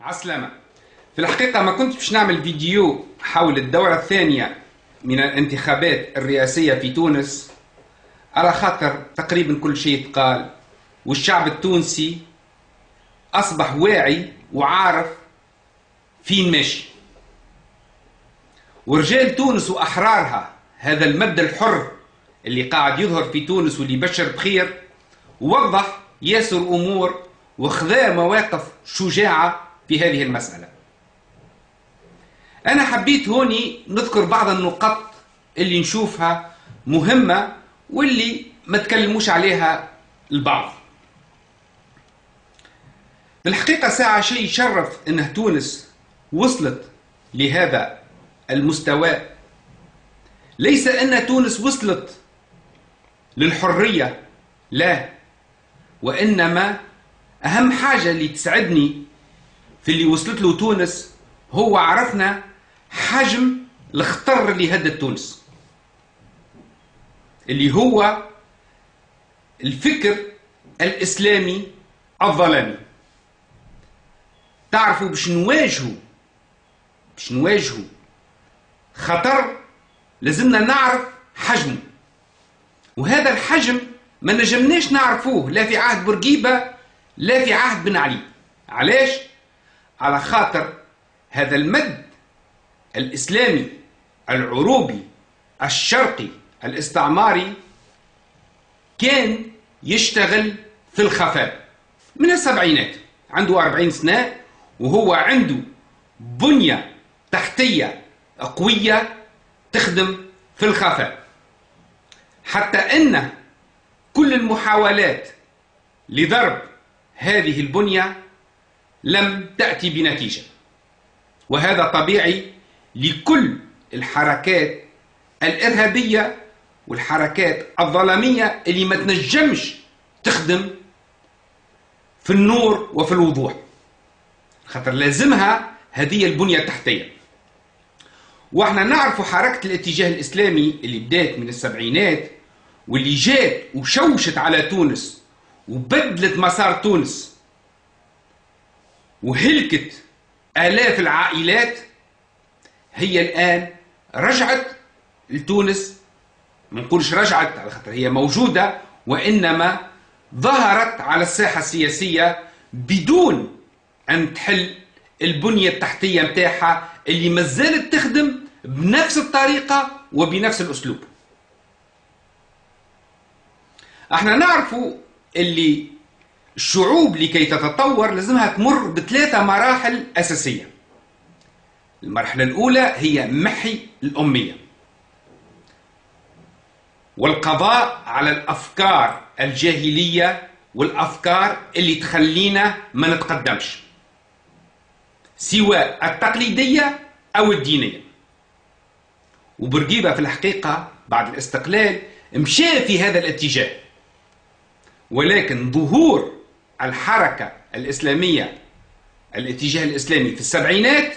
عسلامة. في الحقيقة ما كنت باش نعمل فيديو حول الدورة الثانية من الانتخابات الرئاسية في تونس، على خاطر تقريبا كل شيء قال، والشعب التونسي أصبح واعي وعارف فين ماشي، ورجال تونس وأحرارها، هذا المبدأ الحر اللي قاعد يظهر في تونس واللي يبشر بخير، ووضح ياسر أمور وخذا مواقف شجاعة في هذه المسألة. أنا حبيت هوني نذكر بعض النقاط اللي نشوفها مهمة واللي ما تكلموش عليها البعض. بالحقيقة ساعة شيء يشرف أن تونس وصلت لهذا المستوى. ليس أن تونس وصلت للحرية، لا، وإنما أهم حاجة اللي تسعدني في اللي وصلت له تونس هو عرفنا حجم الخطر اللي هدد تونس، اللي هو الفكر الإسلامي الظلامي. تعرفوا باش نواجهوا خطر لازمنا نعرف حجمه، وهذا الحجم ما نجمناش نعرفوه لا في عهد بورقيبة لا في عهد بن علي. علاش؟ على خاطر هذا المد الإسلامي العروبي الشرقي الاستعماري كان يشتغل في الخفاء من السبعينات، عنده 40 سنة وهو عنده بنية تحتية قوية تخدم في الخفاء، حتى أن كل المحاولات لضرب هذه البنية لم تأتي بنتيجة. وهذا طبيعي لكل الحركات الإرهابية والحركات الظلامية اللي ما تنجمش تخدم في النور وفي الوضوح، خاطر لازمها هذه البنية التحتية. واحنا نعرف حركة الاتجاه الإسلامي اللي بدات من السبعينات واللي جات وشوشت على تونس وبدلت مسار تونس وهلكت آلاف العائلات، هي الآن رجعت لتونس. ما نقولش رجعت على خاطر هي موجودة، وإنما ظهرت على الساحة السياسية بدون أن تحل البنية التحتية متاعها اللي ما زالت تخدم بنفس الطريقة وبنفس الأسلوب. احنا نعرفوا اللي الشعوب لكي تتطور لازمها تمر بثلاثة مراحل أساسية. المرحلة الأولى هي محي الأمية والقضاء على الأفكار الجاهلية والأفكار اللي تخلينا ما نتقدمش، سواء التقليدية أو الدينية. وبورقيبة في الحقيقة بعد الاستقلال مشى في هذا الاتجاه، ولكن ظهور الحركة الإسلامية الاتجاه الإسلامي في السبعينات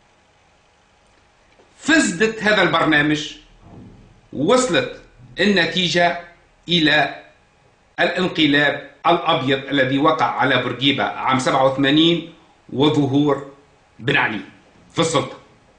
فسدت هذا البرنامج، ووصلت النتيجة إلى الانقلاب الأبيض الذي وقع على بورقيبة عام 87 وظهور بن علي في السلطة.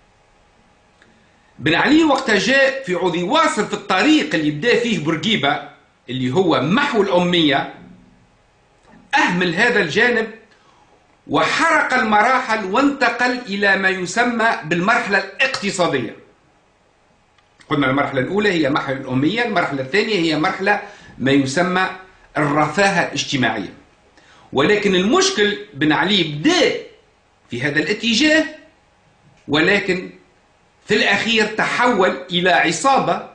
بن علي وقت جاء في عود يواصل في الطريق اللي بدأ فيه بورقيبة اللي هو محو الأمية، أهمل هذا الجانب وحرق المراحل وانتقل إلى ما يسمى بالمرحلة الاقتصادية. قلنا المرحلة الأولى هي محو الأمية، المرحلة الثانية هي مرحلة ما يسمى الرفاهة الاجتماعية. ولكن المشكل بن علي بدأ في هذا الاتجاه، ولكن في الأخير تحول إلى عصابة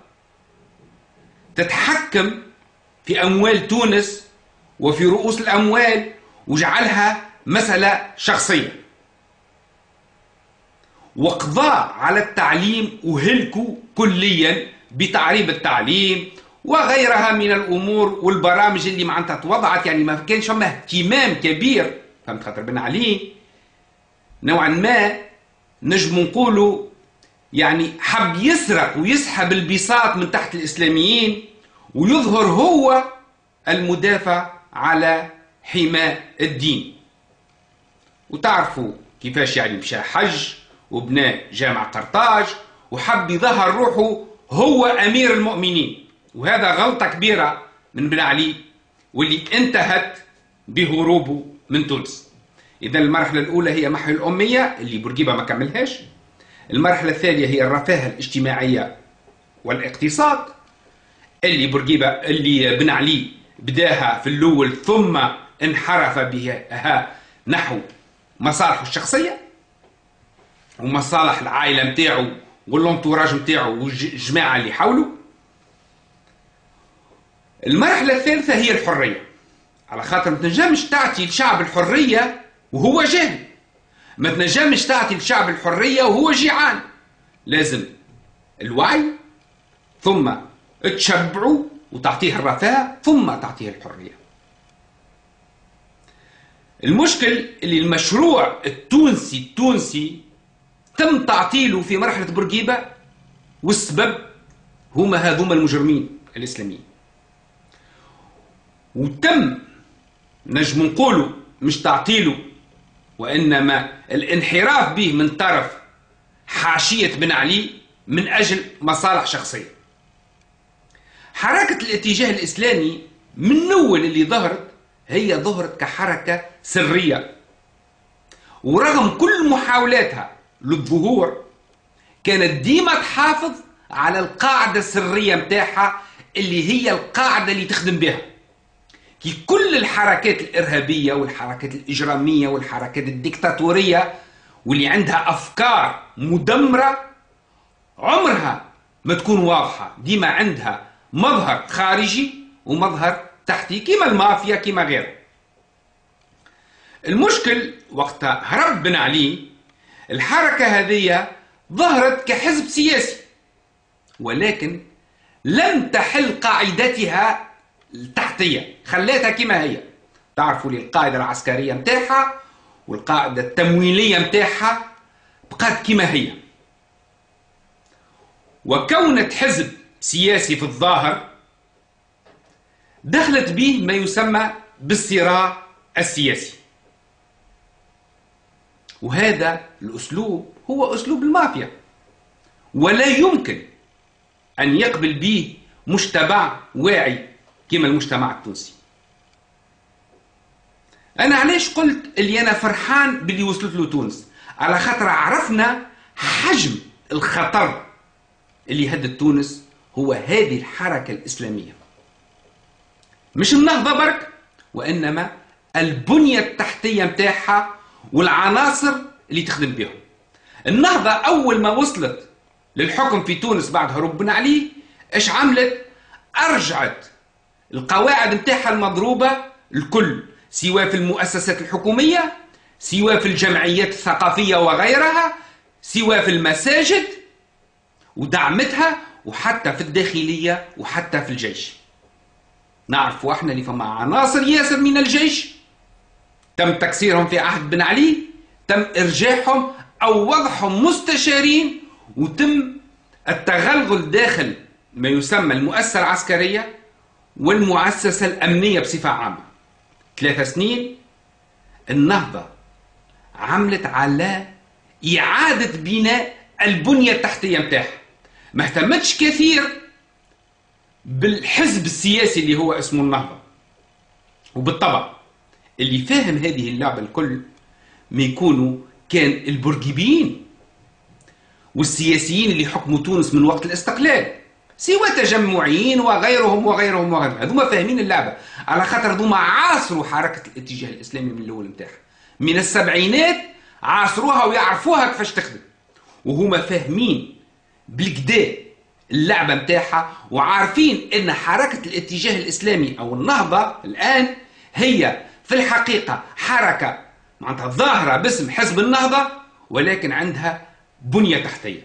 تتحكم في أموال تونس وفي رؤوس الأموال وجعلها مسألة شخصية، وقضاء على التعليم وهلكوا كليا بتعريب التعليم وغيرها من الأمور والبرامج اللي معناتها توضعت، يعني ما كانش فما اهتمام كبير. فهمت؟ خاطر بن علي نوعا ما نجم نقولوا يعني حب يسرق ويسحب البساط من تحت الإسلاميين ويظهر هو المدافع على حماية الدين. وتعرفوا كيفاش يعني مشى حج وبنى جامع قرطاج وحب يظهر روحه هو أمير المؤمنين، وهذا غلطة كبيرة من بن علي واللي انتهت بهروبه من تونس. إذا المرحلة الأولى هي محو الأمية اللي بورقيبة ما كملهاش. المرحلة الثانية هي الرفاهة الاجتماعية والاقتصاد اللي بن علي بداها في الأول، ثم انحرف بها نحو مصالحه الشخصية ومصالح العائلة متاعه والانتوراج متاعه والجماعة اللي حوله. المرحلة الثالثة هي الحرية، على خاطر ما تنجمش تعطي الشعب الحرية وهو جاهل، ما تنجمش تعطي الشعب الحرية وهو جيعان. لازم الوعي، ثم تشبعه وتعطيه الرفاه، ثم تعطيه الحرية. المشكل اللي المشروع التونسي تم تعطيله في مرحلة بورقيبة، والسبب هما هذوما المجرمين الإسلاميين. وتم نجم نقولوا مش تعطيله، وإنما الانحراف به من طرف حاشية بن علي من أجل مصالح شخصية. حركة الاتجاه الإسلامي من أول اللي ظهرت هي ظهرت كحركة سرية، ورغم كل محاولاتها للظهور كانت ديما تحافظ على القاعدة السرية متاعها اللي هي القاعدة اللي تخدم بها. كي كل الحركات الإرهابية والحركات الإجرامية والحركات الديكتاتورية واللي عندها أفكار مدمرة عمرها ما تكون واضحة، ديما عندها مظهر خارجي ومظهر تحتي، كما المافيا كما غيره. المشكل وقت هرب بن علي الحركة هذه ظهرت كحزب سياسي، ولكن لم تحل قاعدتها التحتية، خلاتها كما هي. تعرفوا لي القاعدة العسكرية متاعها والقاعدة التمويلية متاعها بقات كما هي، وكونت حزب سياسي في الظاهر دخلت به ما يسمى بالصراع السياسي. وهذا الأسلوب هو أسلوب المافيا، ولا يمكن أن يقبل به مجتمع واعي كما المجتمع التونسي. أنا علاش قلت اللي أنا فرحان باللي وصلت له تونس؟ على خاطر عرفنا حجم الخطر اللي هدد تونس هو هذه الحركة الإسلامية، مش النهضة برك، وإنما البنية التحتية متاعها والعناصر اللي تخدم بهم. النهضة أول ما وصلت للحكم في تونس بعد هروب بن علي إيش عملت؟ أرجعت القواعد متاعها المضروبة الكل، سواء في المؤسسات الحكومية، سواء في الجمعيات الثقافية وغيرها، سواء في المساجد ودعمتها، وحتى في الداخلية وحتى في الجيش. نعرفوا احنا اللي فما عناصر ياسر من الجيش تم تكسيرهم في عهد بن علي، تم إرجاعهم أو وضعهم مستشارين، وتم التغلغل داخل ما يسمى المؤسسة العسكرية والمؤسسة الأمنية بصفة عامة. 3 سنين النهضة عملت على إعادة بناء البنية التحتية متاعها، ما اهتمتش كثير بالحزب السياسي اللي هو اسمه النهضة. وبالطبع اللي فاهم هذه اللعبة الكل ما يكونوا كان البورقيبيين والسياسيين اللي حكموا تونس من وقت الاستقلال، سوى تجمعيين وغيرهم هذوما فاهمين اللعبة، على خاطر هذوما عاصروا حركة الاتجاه الإسلامي من الأول متاعها، من السبعينات عاصروها ويعرفوها كيفاش تخدم، وهما فاهمين بالكدا اللعبة متاعها، وعارفين ان حركة الاتجاه الإسلامي أو النهضة الآن هي في الحقيقة حركة معناتها ظاهرة باسم حزب النهضة، ولكن عندها بنية تحتية.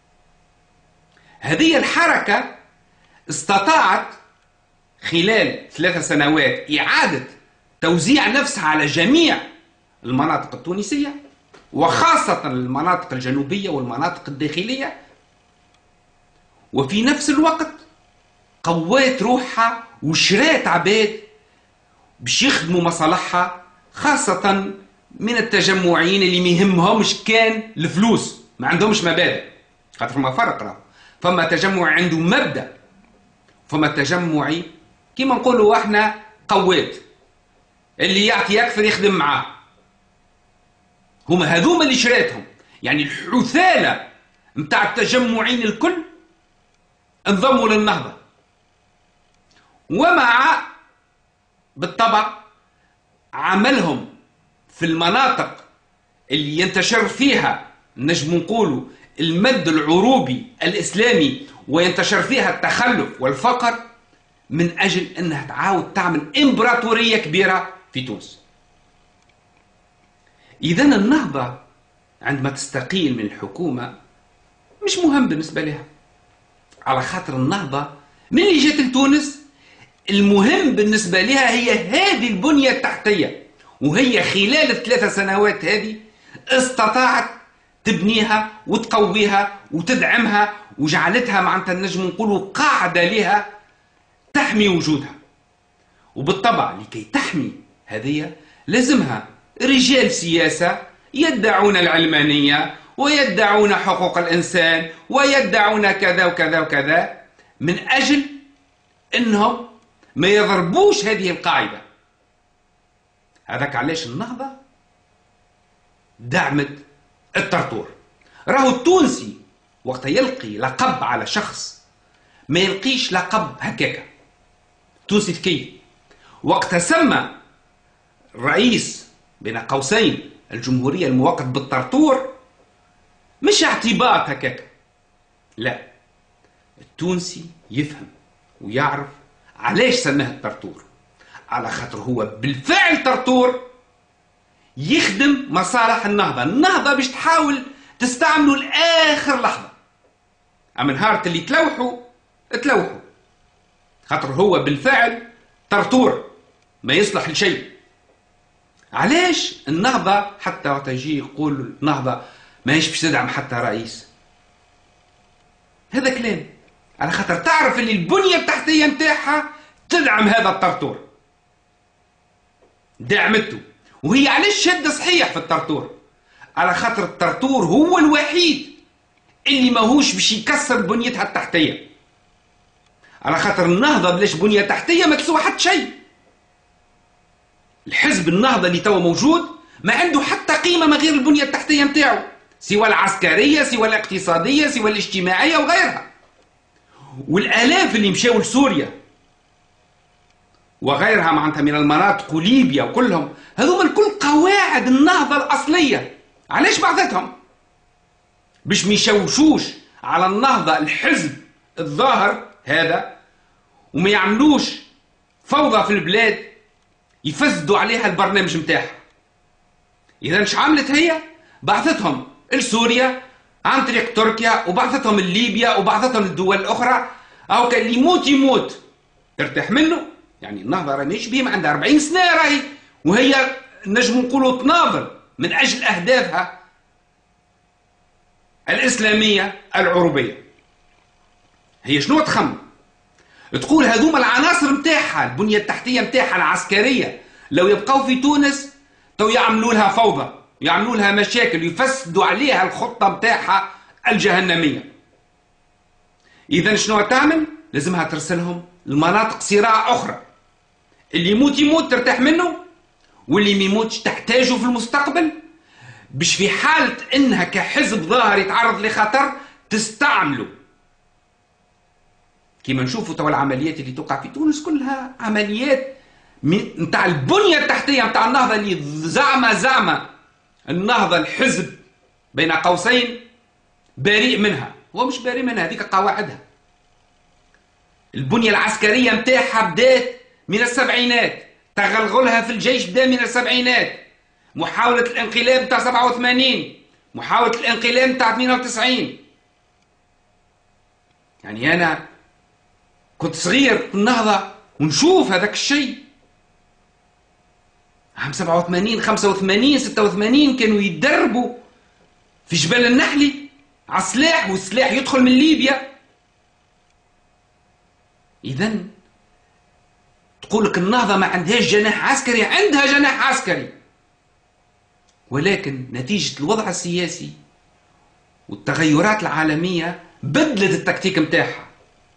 هذه الحركة استطاعت خلال 3 سنوات إعادة توزيع نفسها على جميع المناطق التونسية، وخاصة المناطق الجنوبية والمناطق الداخلية، وفي نفس الوقت قوات روحها وشرات عباد باش يخدموا مصالحها، خاصة من التجمعين اللي ما يهمهمش كان الفلوس، ما عندهمش مبادئ. خاطر فما فرق راه، فما تجمع عنده مبدأ، فما تجمعي كيما نقولوا احنا قواد، اللي يعطي اكثر يخدم معاه. هما هذوما اللي شريتهم، يعني الحثالة متاع التجمعين الكل انضموا للنهضة. ومع بالطبع عملهم في المناطق اللي ينتشر فيها نجم نقولوا المد العروبي الإسلامي وينتشر فيها التخلف والفقر، من أجل أنها تعاود تعمل إمبراطورية كبيرة في تونس. إذن النهضة عندما تستقيل من الحكومة مش مهم بالنسبة لها، على خاطر النهضة من اللي جات لتونس المهم بالنسبة لها هي هذه البنية التحتية، وهي خلال ال3 سنوات هذه استطاعت تبنيها وتقويها وتدعمها، وجعلتها معناتها نجم نقولوا قاعدة لها تحمي وجودها. وبالطبع لكي تحمي هذه لازمها رجال سياسة يدعون العلمانية ويدعون حقوق الإنسان ويدعون كذا وكذا وكذا، من أجل أنهم ما يضربوش هذه القاعدة. هذاك علاش النهضة دعمت الطرطور. راهو التونسي وقت يلقي لقب على شخص ما يلقيش لقب هكاكا. التونسي ذكي، وقت سمى الرئيس بين قوسين الجمهورية الموقت بالطرطور مش اعتباط هكاكا، لا، التونسي يفهم ويعرف علاش سماه الطرطور، على خاطر هو بالفعل طرطور يخدم مصالح النهضة. النهضة باش تحاول تستعمله لآخر لحظة، أما نهار اللي تلوحوا، خاطر هو بالفعل طرطور ما يصلح لشيء. علاش النهضة حتى وقت يجي يقول النهضة ماهيش باش تدعم حتى رئيس، هذا كلام، على خاطر تعرف اللي البنية التحتية نتاعها تدعم هذا الطرطور، دعمته. وهي علاش شد صحيح في الطرطور، على خاطر الطرطور هو الوحيد اللي ماهوش باش يكسر بنيتها التحتية، على خاطر النهضة بلاش بنية تحتية ما تسوى حتى شيء. الحزب النهضة اللي توا موجود ما عنده حتى قيمة من غير البنية التحتية نتاعو، سوى العسكرية سوى الاقتصادية سوى الاجتماعية وغيرها. والآلاف اللي مشاو لسوريا وغيرها معناتها من المناطق وليبيا وكلهم، هذوما الكل قواعد النهضة الأصلية. علاش بعضتهم باش ما يشوشوش على النهضة الحزب الظاهر هذا وما يعملوش فوضى في البلاد يفسدوا عليها البرنامج متاعها. إذا مش عملت هي بعثتهم لسوريا عن طريق تركيا، وبعثتهم لليبيا، وبعثتهم للدول الأخرى. أو كان اللي يموت ترتاح منه. يعني النهضة راهي ماهيش بيهم، عندها 40 سنة راهي، وهي نجم نقولوا تناضل من أجل أهدافها الإسلامية العروبية. هي شنو تخمم؟ تقول هذوما العناصر متاعها البنية التحتية متاعها العسكرية لو يبقوا في تونس تو يعملوا لها فوضى، يعملوا لها مشاكل، يفسدوا عليها الخطة متاعها الجهنمية. إذا شنو تعمل؟ لازمها ترسلهم لمناطق صراع أخرى. اللي يموت ترتاح منه، واللي ما يموتش تحتاجه في المستقبل، باش في حالة إنها كحزب ظاهر يتعرض لخطر تستعمله. كما نشوفوا توا العمليات اللي توقع في تونس كلها عمليات نتاع البنية التحتية نتاع النهضة، اللي زعمة النهضة الحزب بين قوسين بريء منها. هو مش بريء منها، هذيك قواعدها. البنية العسكرية متاعها بدات من السبعينات، تغلغلها في الجيش بدا من السبعينات، محاولة الانقلاب متاع 87، محاولة الانقلاب متاع 98. يعني أنا كنت صغير في النهضة ونشوف هذاك الشيء. عام 87 85 86 كانوا يتدربوا في جبل النحلي على السلاح، والسلاح يدخل من ليبيا. إذن تقول لك النهضة ما عندهاش جناح عسكري، عندها جناح عسكري. ولكن نتيجة الوضع السياسي والتغيرات العالمية بدلت التكتيك متاعها.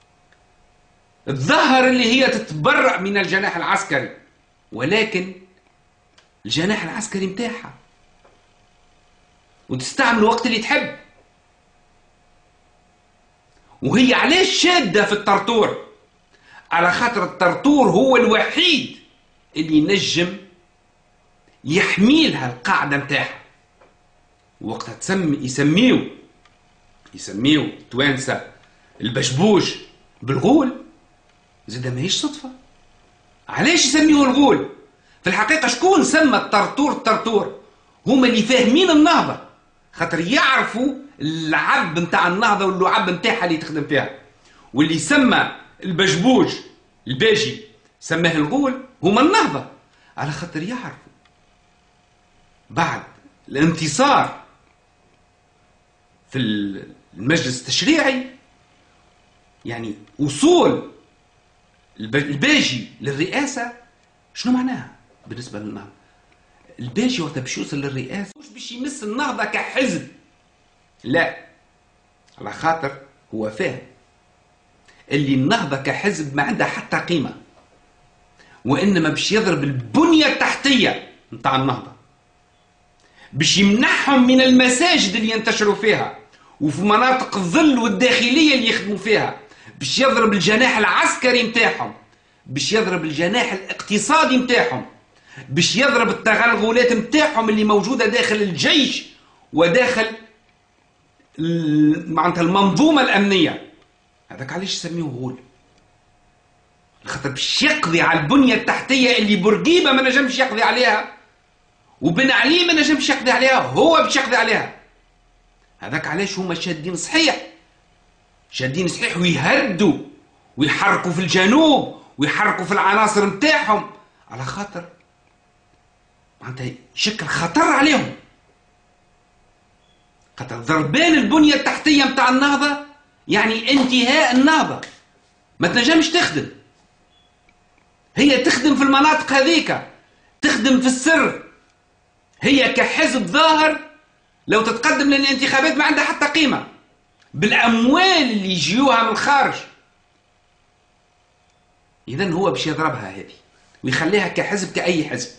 تظهر اللي هي تتبرأ من الجناح العسكري، ولكن الجناح العسكري متاعها وتستعمل وقت اللي تحب. وهي علاش شادة في الطرطور؟ على خاطر الطرطور هو الوحيد اللي ينجم يحميلها القاعدة متاعها. وقتها يسميو التوانسة البشبوش بالغول. زيد ماهيش صدفة. علاش يسميوه الغول؟ في الحقيقة شكون سمى الطرطور؟ هما اللي فاهمين النهضة، خاطر يعرفوا العب متاع النهضة واللعب متاعها اللي تخدم فيها. واللي سمى البشبوش الباجي سماه الغول هما النهضة، على خاطر يعرفوا بعد الانتصار في المجلس التشريعي، يعني وصول الباجي للرئاسة، شنو معناها بالنسبة للنهضة؟ الباجي وقت باش يوصل للرئاسة مش باش يمس النهضة كحزب، لا، على خاطر هو فاهم اللي النهضة كحزب ما عندها حتى قيمة، وإنما باش يضرب البنية التحتية متاع النهضة، باش يمنحهم من المساجد اللي ينتشروا فيها وفي مناطق الظل والداخلية اللي يخدموا فيها، باش يضرب الجناح العسكري متاعهم، باش يضرب الجناح الاقتصادي متاعهم، باش يضرب التغلغلات متاعهم اللي موجودة داخل الجيش وداخل معناتها المنظومة الأمنية. هذاك علاش يسميه غول، خاطر باش يقضي على البنية التحتية اللي بورقيبة ما نجمش يقضي عليها، وبن علي ما نجمش يقضي عليها، هو باش يقضي عليها. هذاك علاش هما شادين صحيح ويهدوا ويحركوا في الجنوب ويحركوا في العناصر متاعهم، على خاطر معناتها يشكل خطر عليهم. خاطر ضربان البنية التحتية متاع النهضة يعني انتهاء النهضة، ما تنجمش تخدم. هي تخدم في المناطق هذيك، تخدم في السر، هي كحزب ظاهر لو تتقدم للانتخابات ما عندها حتى قيمة بالأموال اللي يجيوها من الخارج. إذن هو باش يضربها هذه ويخليها كحزب كأي حزب.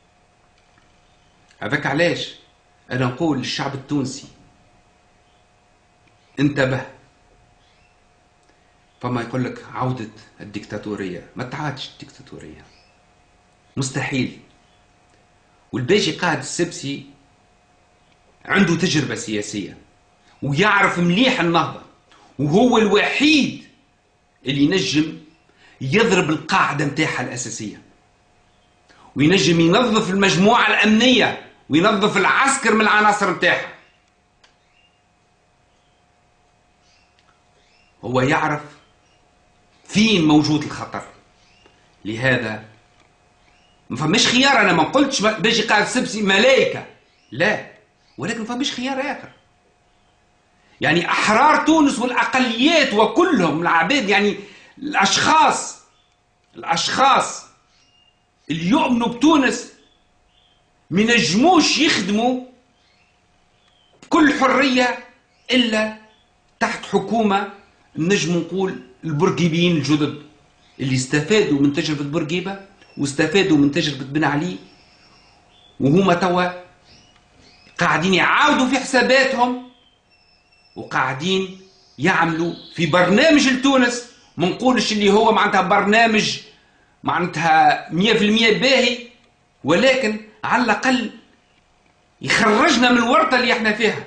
هذاك علاش أنا نقول للشعب التونسي انتبه. فما يقول لك عودة الديكتاتورية، ما تعادش الديكتاتورية، مستحيل. والباجي قائد السبسي عنده تجربة سياسية ويعرف مليح النهضة، وهو الوحيد اللي ينجم يضرب القاعدة متاعها الأساسية، وينجم ينظف المجموعة الأمنية وينظف العسكر من العناصر متاعها. هو يعرف فين موجود الخطر. لهذا ما فماش خيار. أنا ما قلتش باجي قائد السبسي ملائكة، لا، ولكن ما فماش خيار آخر. يعني أحرار تونس والأقليات وكلهم العباد، يعني الأشخاص اللي يؤمنوا بتونس ما ينجموش يخدموا بكل حرية إلا تحت حكومة نجم نقول البورقيبيين الجدد اللي استفادوا من تجربة بورقيبة واستفادوا من تجربة بن علي، وهما توا قاعدين يعاودوا في حساباتهم وقاعدين يعملوا في برنامج لتونس. ما نقولش اللي هو معناتها برنامج معناتها 100% باهي، ولكن على الأقل يخرجنا من الورطة اللي احنا فيها.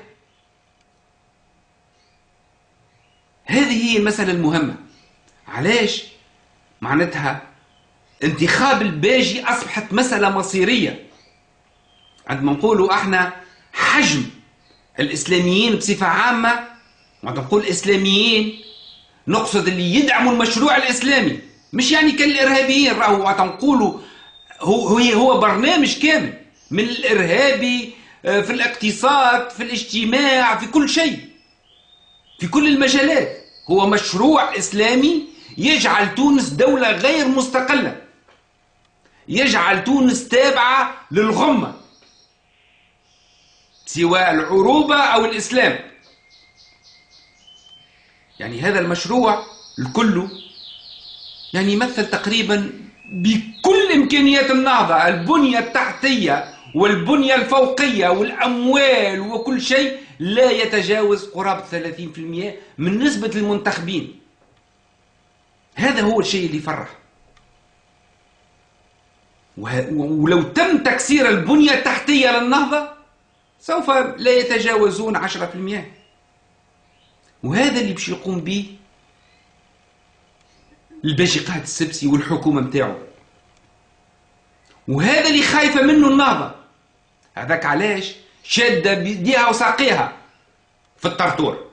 هذه هي المسألة المهمة. علاش معناتها انتخاب الباجي أصبحت مسألة مصيرية. عندما نقولوا احنا حجم الإسلاميين بصفة عامة، وعندما نقول إسلاميين نقصد اللي يدعموا المشروع الإسلامي، مش يعني كالإرهابيين. راهو وقت نقولوا هو برنامج كامل من الإرهابي في الاقتصاد في الاجتماع في كل شيء في كل المجالات. هو مشروع إسلامي يجعل تونس دولة غير مستقلة، يجعل تونس تابعة للغمة. سواء العروبة أو الإسلام. يعني هذا المشروع الكل يعني يمثل تقريبا بكل إمكانيات النهضة، البنية التحتية والبنية الفوقية والأموال وكل شيء، لا يتجاوز قرابة 30% من نسبة المنتخبين. هذا هو الشيء اللي يفرح. ولو تم تكسير البنية التحتية للنهضة سوف لا يتجاوزون 10%. وهذا اللي باش يقوم به الباشي قائد السبسي والحكومة متاعه، وهذا اللي خايفة منه النهضة. هذاك علاش شادة بيديها وساقيها في الطرطور،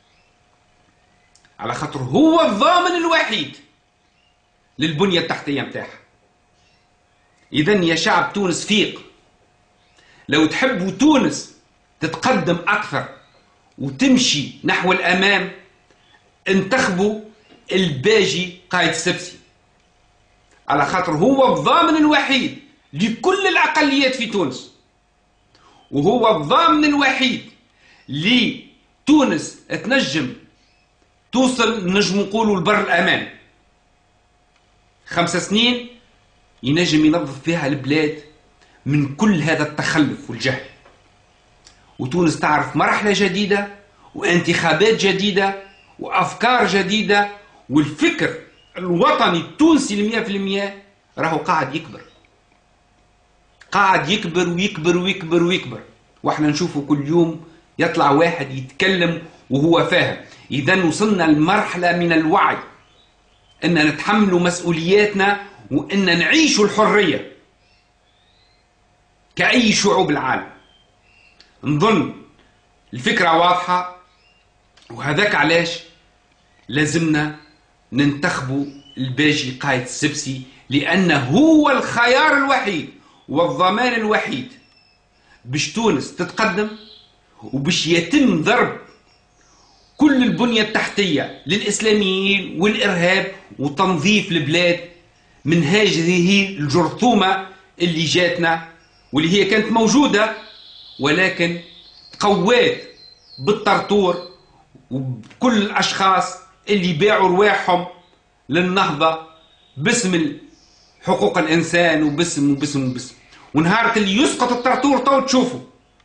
على خاطر هو الضامن الوحيد للبنية التحتية متاعها. إذن يا شعب تونس فيق، لو تحبوا تونس تتقدم أكثر وتمشي نحو الأمام، انتخبوا الباجي قائد السبسي، على خاطر هو الضامن الوحيد لكل الأقليات في تونس، وهو الضامن الوحيد لتونس تنجم توصل، نجم نقولوا لبر الأمان. 5 سنين ينجم ينظف فيها البلاد من كل هذا التخلف والجهل، وتونس تعرف مرحلة جديدة وانتخابات جديدة وأفكار جديدة، والفكر الوطني التونسي 100% راهو قاعد يكبر، قاعد يكبر ويكبر ويكبر ويكبر، واحنا نشوفه كل يوم يطلع واحد يتكلم وهو فاهم. إذن وصلنا لمرحلة من الوعي أن نتحمل مسؤولياتنا وأن نعيش الحرية كأي شعوب العالم. نظن الفكرة واضحة، وهذاك علاش لازمنا ننتخبوا الباجي قائد السبسي، لأنه هو الخيار الوحيد والضمان الوحيد باش تونس تتقدم، وباش يتم ضرب كل البنية التحتية للإسلاميين والإرهاب وتنظيف البلاد من هذه الجرثومة اللي جاتنا، واللي هي كانت موجودة ولكن قوات بالطرطور وبكل الأشخاص اللي باعوا رواحهم للنهضة باسم حقوق الإنسان وباسم. ونهارة اللي يسقط الطرطور تو تشوفوا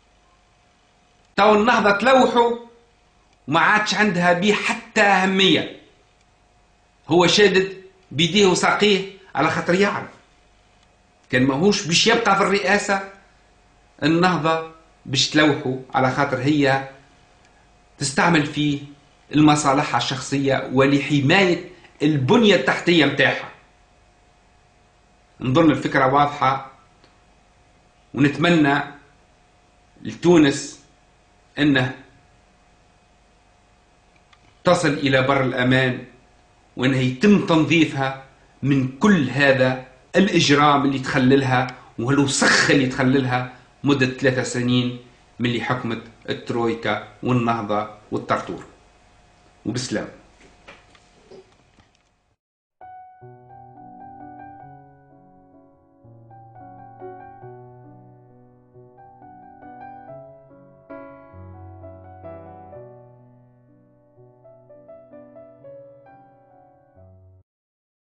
تو النهضة تلوحوا وما عادش عندها بيه حتى أهمية. هو شادد بيديه وساقيه على خاطر يعرف كان ماهوش باش يبقى في الرئاسة، النهضة باش تلوحوا على خاطر هي تستعمل فيه المصالح الشخصية ولحماية البنية التحتية متاعها. نظن الفكرة واضحة، ونتمنى لتونس أنه تصل إلى بر الأمان، وأنه يتم تنظيفها من كل هذا الإجرام اللي تخللها والوسخ اللي تخللها مدة 3 سنين من اللي حكمت الترويكا والنهضة والطرطور. وبسلام.